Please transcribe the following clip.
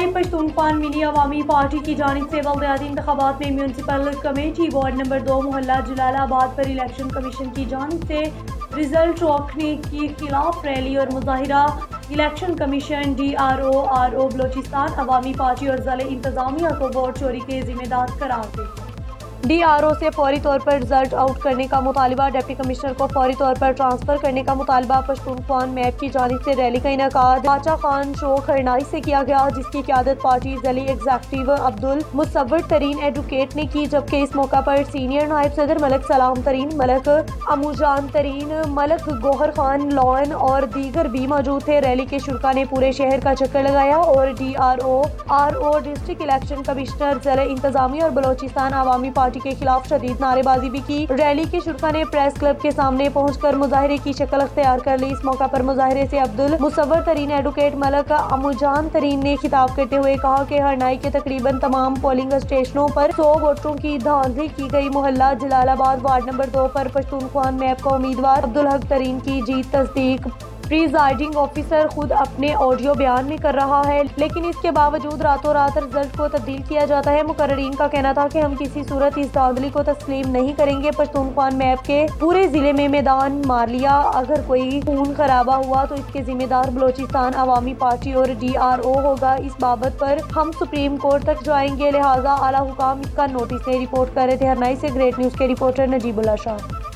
Pashtunkhwa mini अवामी party की जानिब से बल्दियाती इंतखाबात में म्यूनसिपल कमेटी वार्ड नंबर 2 मोहल्ला जलालाबाद पर इलेक्शन कमीशन की जानिब से रिजल्ट रोकने के खिलाफ रैली और मुजाहिरा। Election commission DRO Balochistan Awami Party और ज़िले इंतजामिया को वोट चोरी के जिम्मेदार करार दे। DRO से फौरी तौर पर रिजल्ट आउट करने का मुतालबा, डिप्टी कमिश्नर को फौरी तौर पर ट्रांसफर करने का मुतालबा। पश्तूनख्वा मैप की जानिब से रैली का इनेकाद बाचा खान चौक हरनाई से किया गया, जिसकी क़यादत पार्टी ज़िली एग्जेक्टिव अब्दुल मुसव्वर तरीन एडवोकेट ने की, जबकि इस मौका पर सीनियर नायब सदर मलक सलाम तरीन, मलक अमूजान तरीन, मलक गौहर खान लॉन और दीगर भी मौजूद थे। रैली के शुरा ने पूरे शहर का चक्कर लगाया और DRO डिस्ट्रिक्ट इलेक्शन कमिश्नर, ज़िले इंतजामिया और बलोचिस्तान अवामी पार्टी के खिलाफ शदीद नारेबाजी भी की। रैली के शुरा ने प्रेस क्लब के सामने पहुंचकर मुजाहरे की शक्ल अख्तियार कर ली। इस मौका पर मुजाहरे से अब्दुल मुसव्वर तरीन एडवोकेट, मलक अमूजान तरीन ने खिताब करते हुए कहा कि हरनाई के तकरीबन तमाम पोलिंग स्टेशनों पर 100 वोटरों की धांधली की गई। मोहल्ला जलालाबाद वार्ड नंबर 2 पर पश्तूनख्वा मैप का उम्मीदवार अब्दुल हक तरीन की जीत तस्दीक प्रिजाइडिंग ऑफिसर खुद अपने ऑडियो बयान में कर रहा है, लेकिन इसके बावजूद रातों रात रिजल्ट को तब्दील किया जाता है। मुकर्रीन का कहना था कि हम किसी सूरत इस धांधली को तस्लीम नहीं करेंगे। पश्तूनख्वा मैप के पूरे जिले में मैदान मार लिया, अगर कोई खून खराबा हुआ तो इसके जिम्मेदार बलोचिस्तान अवामी पार्टी और DRO होगा। इस बाबत पर हम सुप्रीम कोर्ट तक जाएंगे, लिहाजा आला हुकाम इसका नोटिस ले। रिपोर्ट कर रहे थे हरनाई से ग्रेट न्यूज के रिपोर्टर नजीबुल्लाह शाह।